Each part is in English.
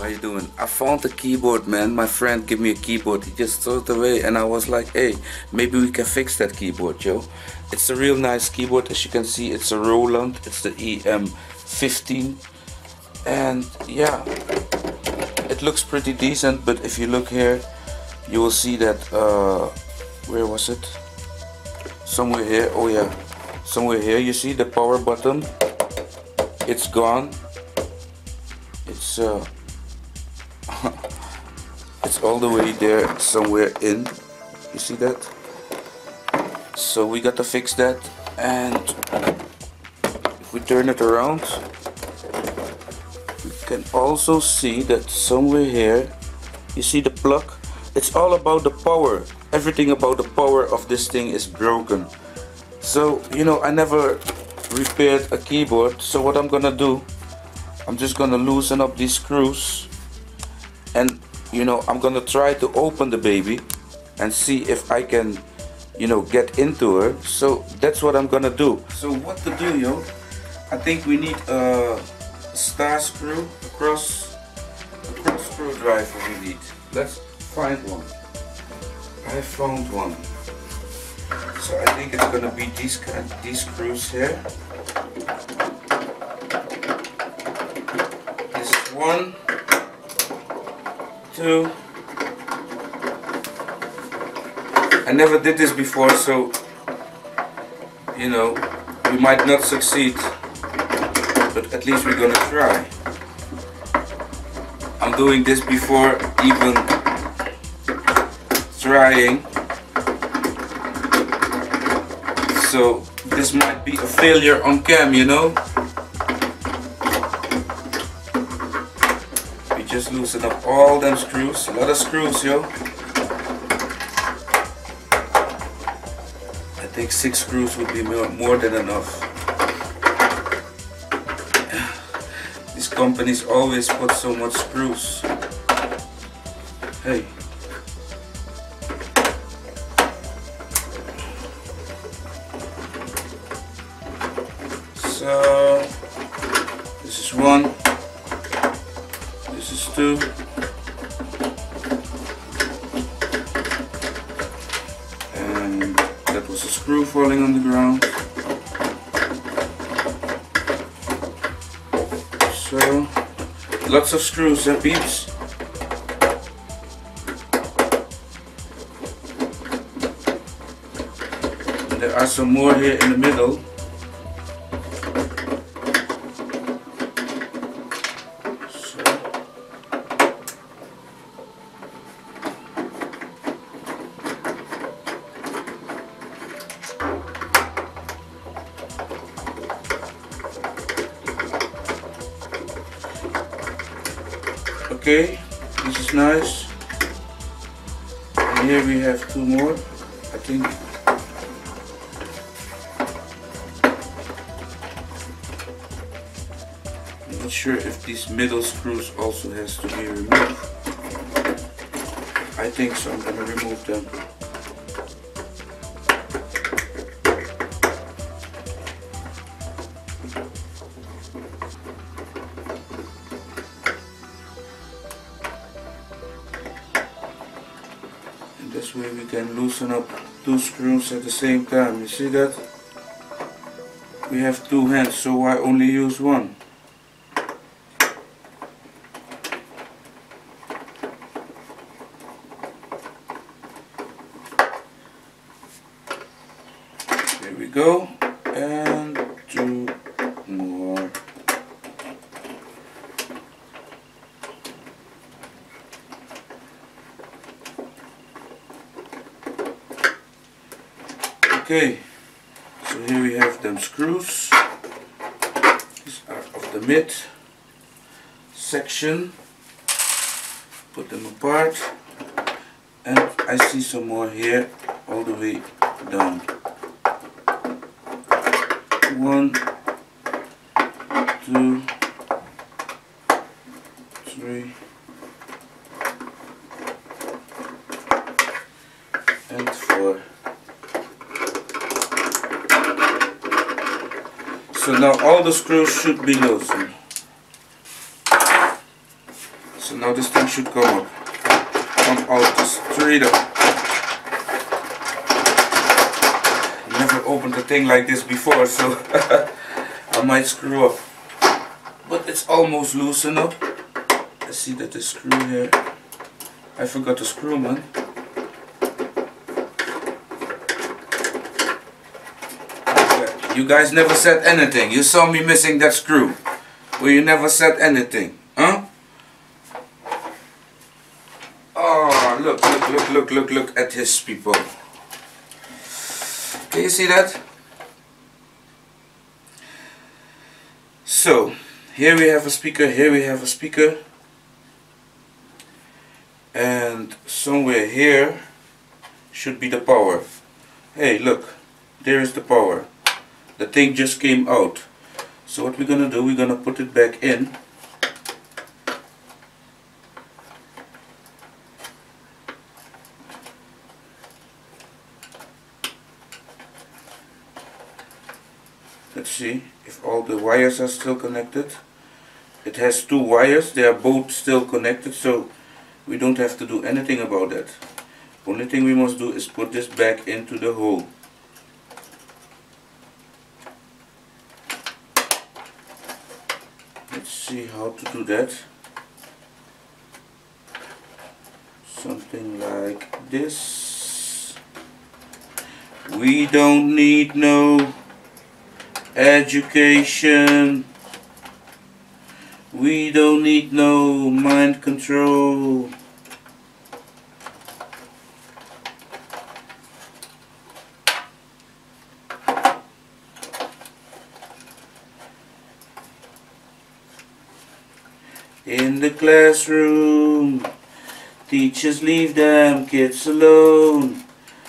how you doing? I found a keyboard, man. My friend gave me a keyboard. He just threw it away and I was like, hey, maybe we can fix that keyboard, yo. It's a real nice keyboard. As you can see, it's a Roland. It's the EM15. And yeah, it looks pretty decent, but if you look here, you will see that, where was it? Somewhere here, oh yeah. Somewhere here, you see the power button. It's gone. It's it's all the way there somewhere in. You see that? So we got to fix that, and if we turn it around, we can also see that somewhere here, you see the plug. It's all about the power. Everything about the power of this thing is broken. So, you know, I never repaired a keyboard, so what I'm gonna do, I'm just gonna loosen up these screws, and you know, I'm gonna try to open the baby and see if I can, you know, get into her. So that's what I'm gonna do. So what to do, yo? I think we need a star screw, a cross screwdriver we need. Let's find one. I found one. So I think it's gonna be these screws here. This is 1, 2. I never did this before, so you know, we might not succeed, but at least we're gonna try. I'm doing this before even trying. So this might be a failure on cam, you know. We just loosen up all them screws, a lot of screws, yo. I think 6 screws would be more than enough. These companies always put so much screws. Hey. So this is 1, this is 2, and that was a screw falling on the ground. So lots of screws, peeps. And there are some more here in the middle. Okay, this is nice. And here we have 2 more, I think. I'm not sure if these middle screws also has to be removed. I think so, I'm gonna remove them. This way we can loosen up 2 screws at the same time. You see that? We have 2 hands, so why only use 1? Here we go, and 2 more. Okay, so here we have them screws. These are of the mid section. Put them apart, and I see some more here all the way down. 1, 2, 3, and 4. So now all the screws should be loosened. So Now this thing should come up. Come out straight up. Never opened a thing like this before, so I might screw up. But it's almost loosened up. I see that the screw here. I forgot the screw, man. You guys never said anything. You saw me missing that screw. Well, you never said anything, huh? Oh, look at his people. Can you see that? So, here we have a speaker, here we have a speaker. And somewhere here should be the power. Hey, look, there is the power. The thing just came out. So what we're gonna do, we're gonna put it back in. Let's see if all the wires are still connected. It has two wires, they are both still connected, so we don't have to do anything about that. Only thing we must do is put this back into the hole. Let's see how to do that. Something like this. We don't need no education. We don't need no mind control. In the classroom, teachers leave them kids alone.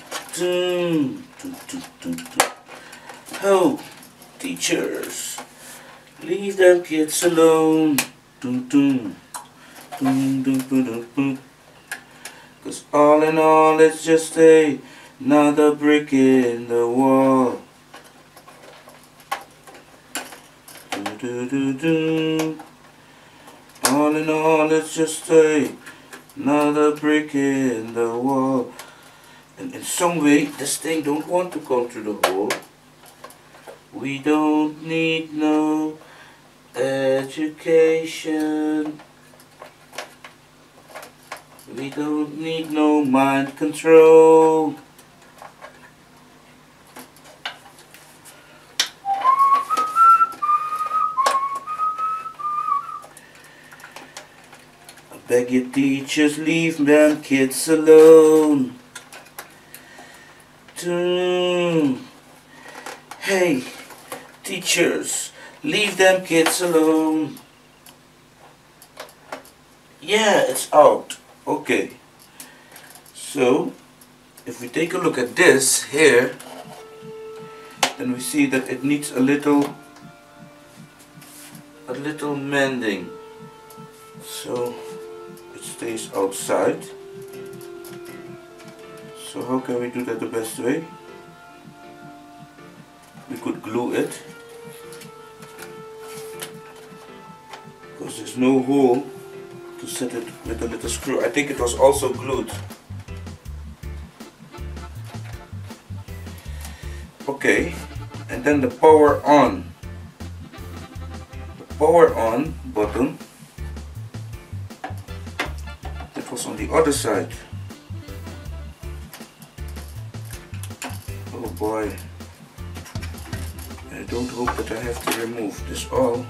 Oh, teachers, leave them kids alone. Cause all in all, it's just another brick in the wall. All in all, it's just another brick in the wall. And in some way, this thing don't want to come through the hole. We don't need no education. We don't need no mind control. I beg your teachers, leave them kids alone. Hey, teachers, leave them kids alone. Yeah, it's out. Okay. So, if we take a look at this here, then we see that it needs a little mending. So, it stays outside. So how can we do that the best way? We could glue it, because there's no hole to set it with a little screw. I think it was also glued. Okay, and then the power on button, that was on the other side. Oh boy, I don't hope that I have to remove this all.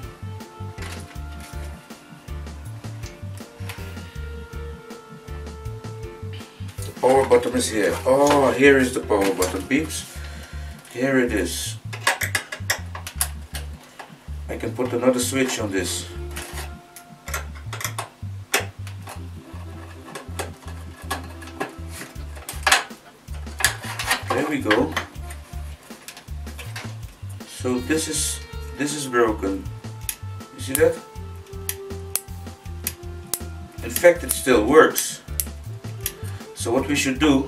The power button is here. Oh, here is the power button, peeps. Here it is. I can put another switch on this. There we go. So this is broken. You see that? In fact, it still works. So what we should do,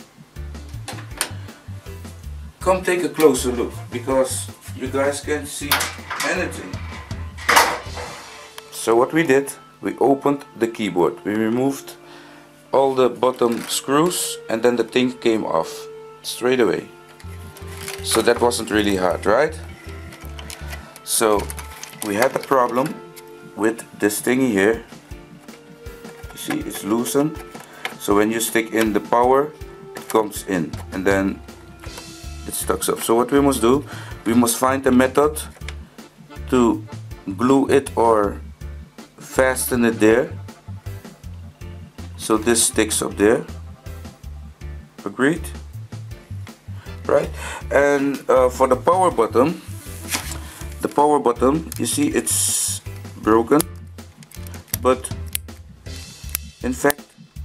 come take a closer look, because you guys can't see anything. So what we did, we opened the keyboard, we removed all the bottom screws, and then the thing came off straight away. So that wasn't really hard, right? So we had a problem with this thingy here. You see, it's loosened. So when you stick in the power, it comes in and then it stucks up. So what we must do, we must find a method to glue it or fasten it there, so this sticks up there. Agreed? Right? And for the power button, you see it's broken, but in fact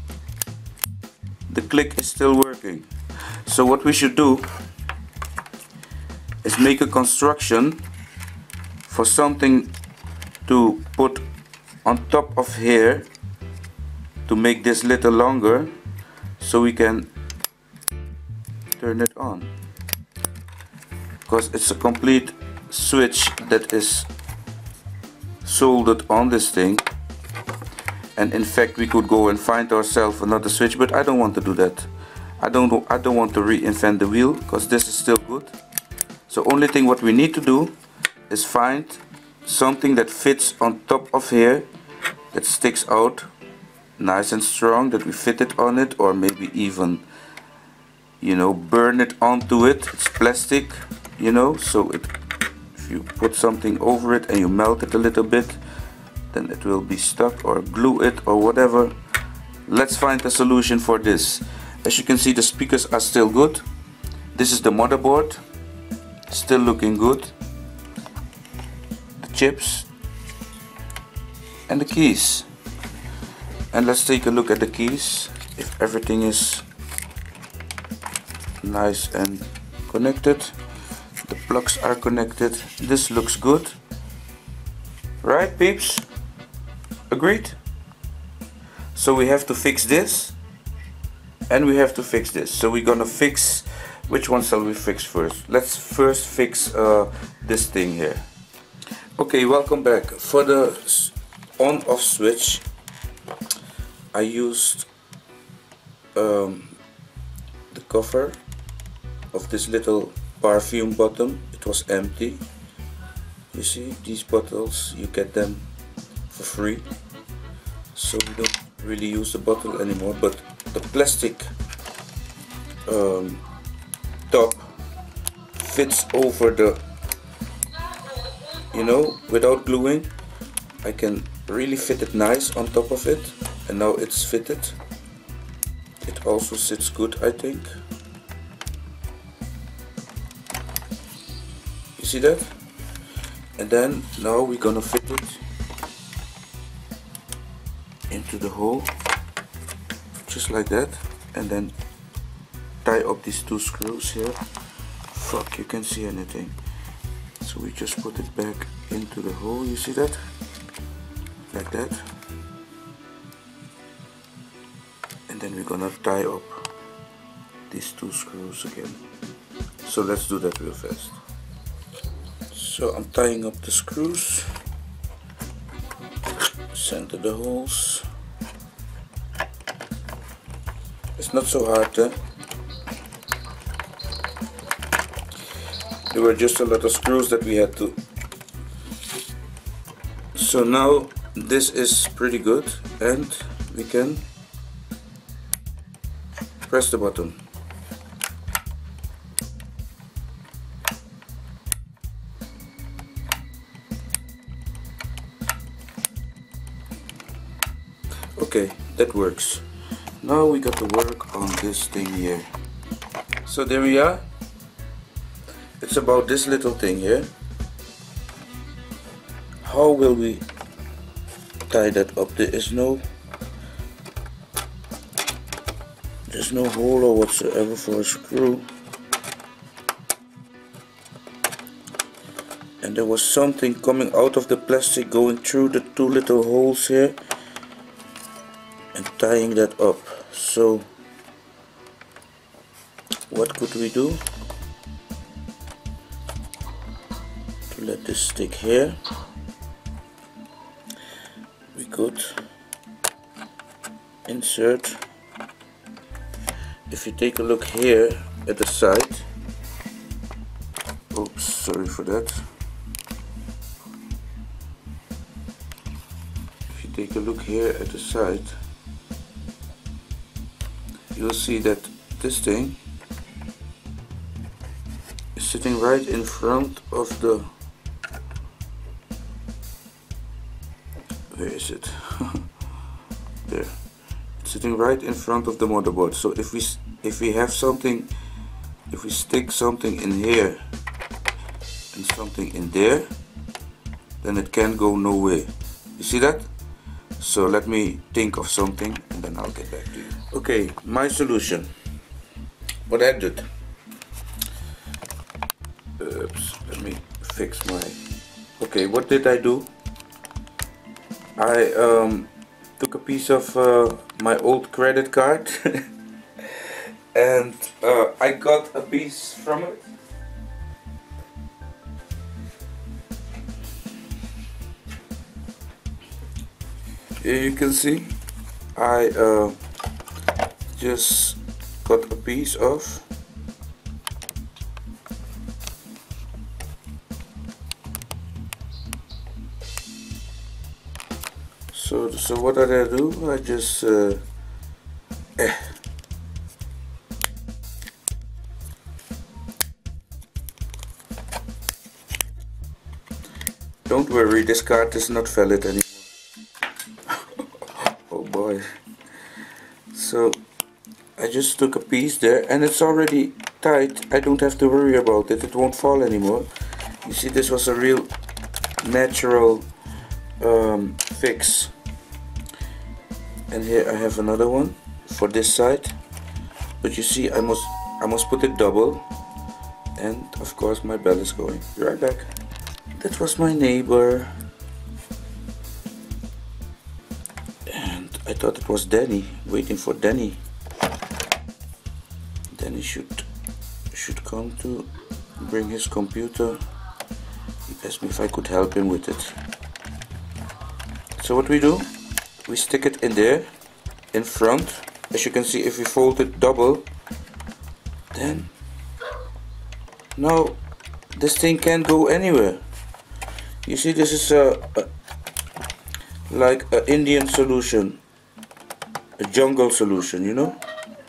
the click is still working. So what we should do is make a construction for something to put on top of here to make this little longer, so we can turn it on, because it's a complete switch that is soldered on this thing. And in fact we could go and find ourselves another switch, but I don't want to do that. I don't want to reinvent the wheel, because this is still good. So only thing what we need to do is find something that fits on top of here, that sticks out nice and strong, that we fit it on it, or maybe even, you know, burn it onto it. It's plastic, you know, so if you put something over it and you melt it a little bit, then it will be stuck, or glue it or whatever. Let's find a solution for this. As you can see, the speakers are still good. This is the motherboard, still looking good. The chips and the keys. And let's take a look at the keys, if everything is nice and connected. The plugs are connected. This looks good, right peeps? Agreed? So we have to fix this, and we have to fix this. So we're gonna fix, which one shall we fix first? Let's first fix this thing here. Okay, welcome back. For the on off switch, I used the cover of this little perfume bottle. It was empty. You see, these bottles, you get them for free, so we don't really use the bottle anymore, but the plastic top fits over the, you know, without gluing. I can really fit it nice on top of it, and now it's fitted. It also sits good, I think. You see that? And then now we're gonna fit it into the hole, just like that, and then tie up these two screws here. Fuck, you can't see anything. So we just put it back into the hole, you see that? Like that. And then we're gonna tie up these two screws again. So let's do that real fast. So I'm tying up the screws, center the holes. It's not so hard, eh? There were just a lot of screws that we had to. So now this is pretty good, and we can press the button. Okay, that works. Now we got to work on this thing here. So there we are. It's about this little thing here. How will we tie that up? There's no hole or whatsoever for a screw. And there was something coming out of the plastic going through the two little holes here and tying that up. So what could we do to let this stick here? We're good. Insert. If you take a look here at the side, oops, sorry for that. If you take a look here at the side, you'll see that this thing is sitting right in front of the, where is it? There. It's sitting right in front of the motherboard. So if we have something, if we stick something in here and something in there, then it can go nowhere. You see that? So let me think of something and then I'll get back to you. Okay, my solution. What I did. Oops, let me fix my. Okay, what did I do? I took a piece of my old credit card and I got a piece from it. Here you can see I just got a piece of so what did I do? I just don't worry, this card is not valid anymore. Oh boy. So I just took a piece there and it's already tight. I don't have to worry about it. It won't fall anymore. You see, this was a real natural fix. And here I have another one for this side. But you see, I must put it double. And of course my bell is going. Be right back. That was my neighbor. And I thought it was Danny, waiting for Danny. Danny should come to bring his computer. He asked me if I could help him with it. So what we do, we stick it in there, in front. As you can see, if we fold it double, then now this thing can't go anywhere. You see, this is like an Indian solution, a jungle solution, you know.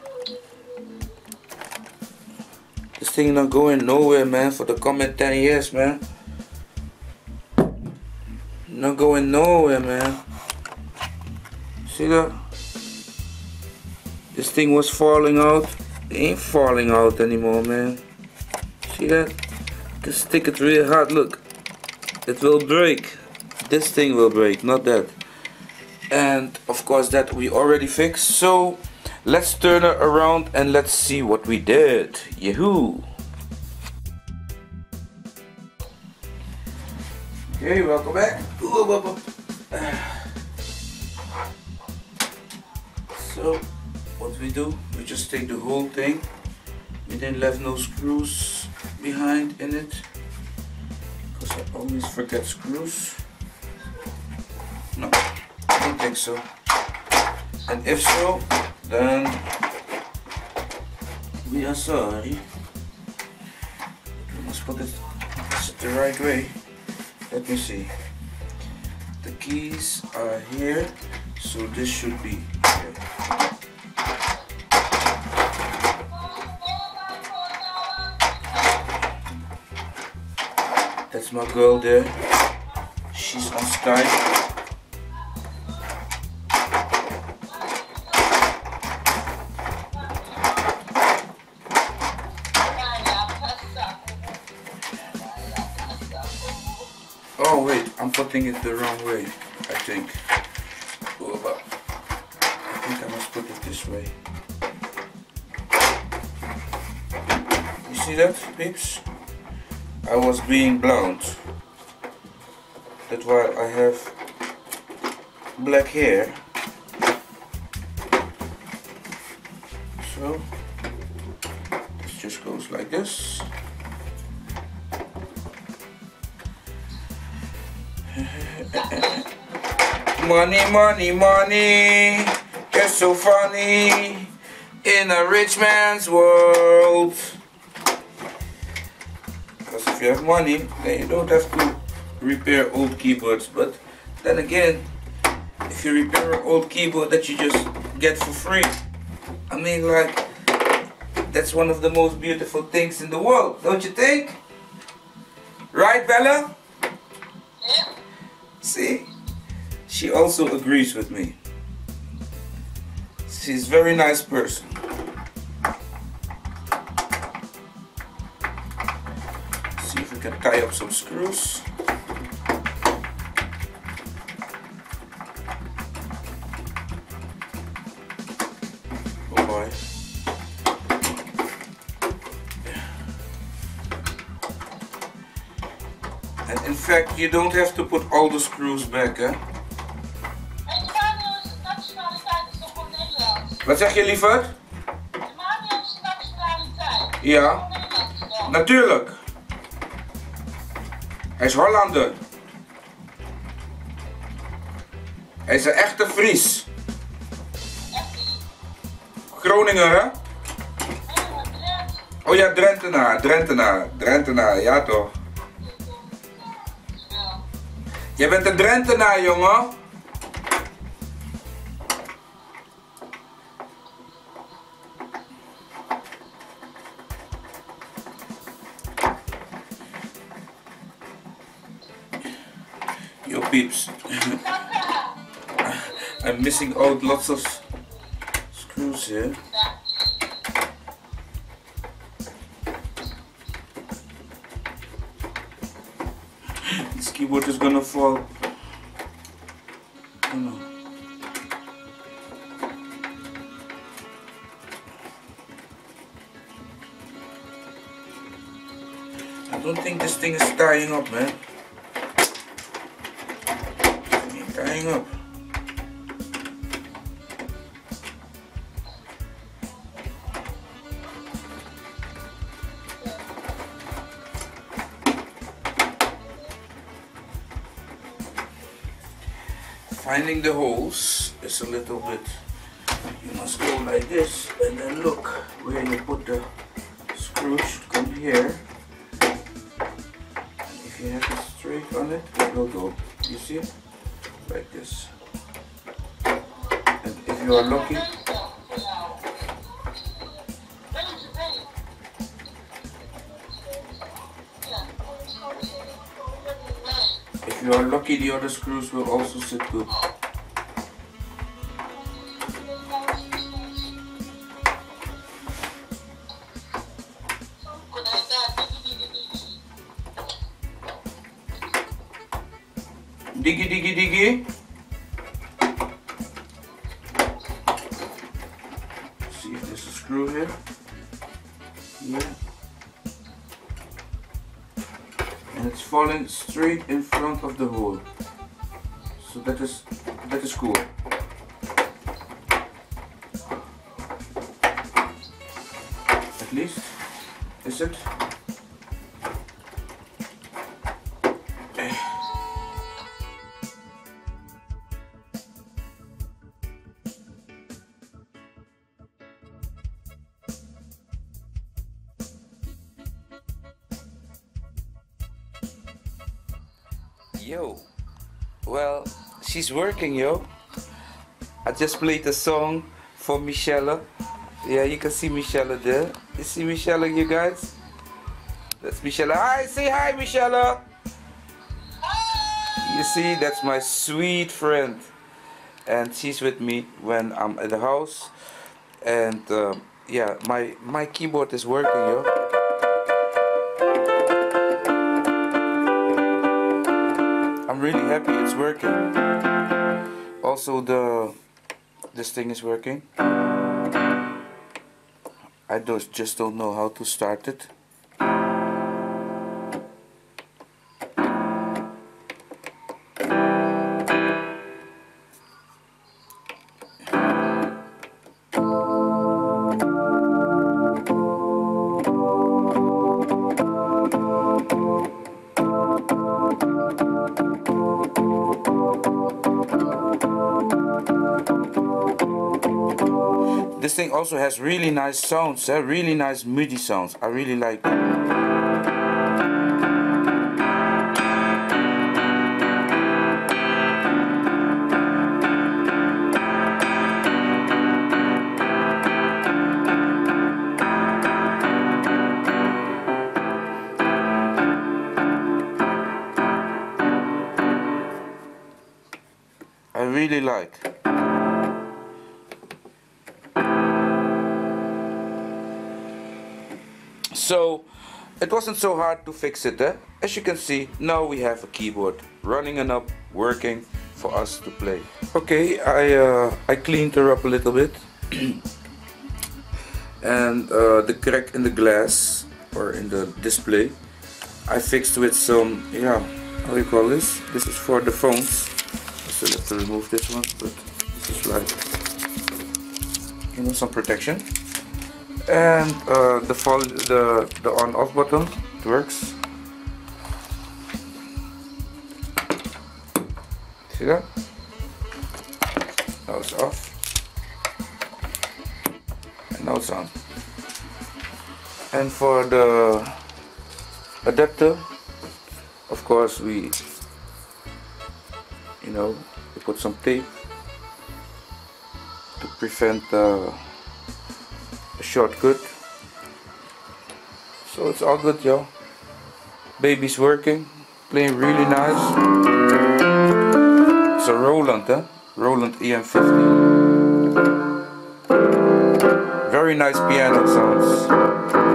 This thing not going nowhere, man, for the coming 10 years, man. Not going nowhere, man. See that? This thing was falling out. It ain't falling out anymore, man. See that? Just stick it real hard, look. It will break. This thing will break, not that. And of course that we already fixed. So let's turn it around and let's see what we did. Yahoo! Okay, welcome back. So what we do, we just take the whole thing. We didn't leave no screws behind in it, because I always forget screws. No, I don't think so. And if so, then we are sorry. We must put it the right way. Let me see. The keys are here, so this should be here. That's my girl there. She's on Skype. Oh wait, I'm putting it the wrong way, I think. I think I must put it this way. You see that, peeps? I was being blunt. That's why I have black hair. So this just goes like this. Money, money, money, it's so funny in a rich man's world. Because if you have money, then you don't have to repair old keyboards. But then again, if you repair an old keyboard that you just get for free, I mean, like, that's one of the most beautiful things in the world, don't you think? Right, Bella? Yeah. See? She also agrees with me. She's a very nice person. See if we can tie up some screws. Oh boy. And in fact, you don't have to put all the screws back, hè? Wat zeg je, lieverd? De Nederlandse nationaliteit. Ja, natuurlijk. Hij is Hollander. Hij is een echte Fries. Groningen, hè? Oh ja, Drentenaar, ja toch? Jij bent een Drentenaar, jongen. Yo peeps, I'm missing out lots of screws here. This keyboard is gonna fall. Oh no. I don't think this thing is tying up, man. Tying up. Finding the holes is a little bit, you must go like this and then look where you put the screws should come here, and if you have it straight on it, it will go, you see, like this. And if you are lucky, if you are lucky, the other screws will also sit good. Diggy, diggy, diggy. See if there's a screw here. Here. And it's falling straight in front of the hole. So that is cool. At least, is it? Yo, well, she's working, yo. I just played a song for Michelle. Yeah, you can see Michelle there. You see Michelle, you guys? That's Michelle. Hi, say hi, Michelle. You see, that's my sweet friend. And she's with me when I'm at the house. And yeah, my keyboard is working, yo. I'm really happy it's working. Also this thing is working. I just don't know how to start it. thing also has really nice sounds, really nice MIDI sounds. I really like it. I really like. So it wasn't so hard to fix it, eh? As you can see, now we have a keyboard running and up, working for us to play. Okay, I cleaned her up a little bit. And the crack in the glass or in the display I fixed with some, yeah, how do you call this? This is for the phones. I still have to remove this one, but this is like, you know, some protection. And the on-off button, it works. See that? Now it's off. And now it's on. And for the adapter, of course, we put some tape to prevent a shortcut. So it's all good, yo. Baby's working, playing really nice. It's a Roland, Roland EM15. Very nice piano sounds.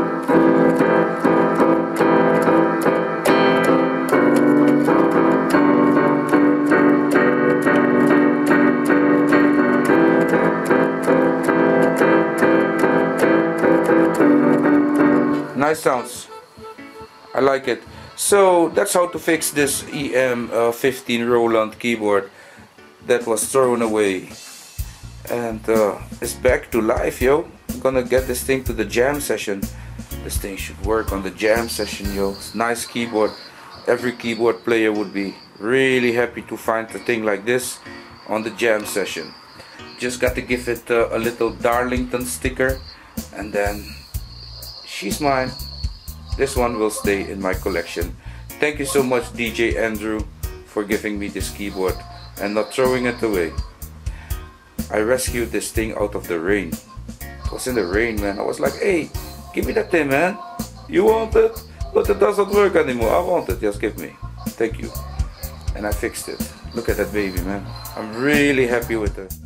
Nice sounds. I like it. So that's how to fix this EM15 Roland keyboard that was thrown away, and it's back to life, yo. I'm gonna get this thing to the jam session. This thing should work on the jam session, yo. It's nice keyboard. Every keyboard player would be really happy to find a thing like this on the jam session. Just got to give it a little Darlington sticker, and then she's mine. This one will stay in my collection. Thank you so much, DJ Andrew, for giving me this keyboard and not throwing it away. I rescued this thing out of the rain. It was in the rain, man. I was like, hey, give me that thing, man. You want it? But it doesn't work anymore. I want it. Just give me. Thank you. And I fixed it. Look at that baby, man. I'm really happy with it.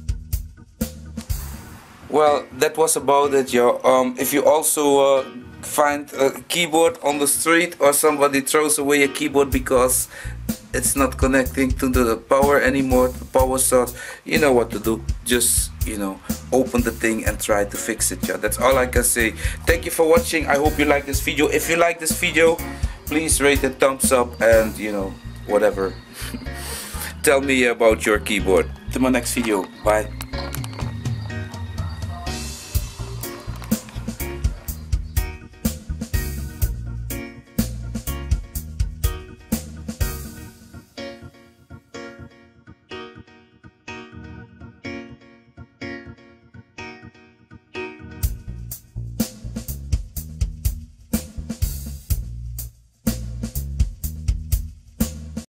Well, that was about it, yo. If you also find a keyboard on the street, or somebody throws away a keyboard because it's not connecting to the power anymore, the power source, you know what to do. Just, open the thing and try to fix it, yeah. That's all I can say. Thank you for watching. I hope you like this video. If you like this video, please rate it thumbs up, and whatever. Tell me about your keyboard. To my next video. Bye.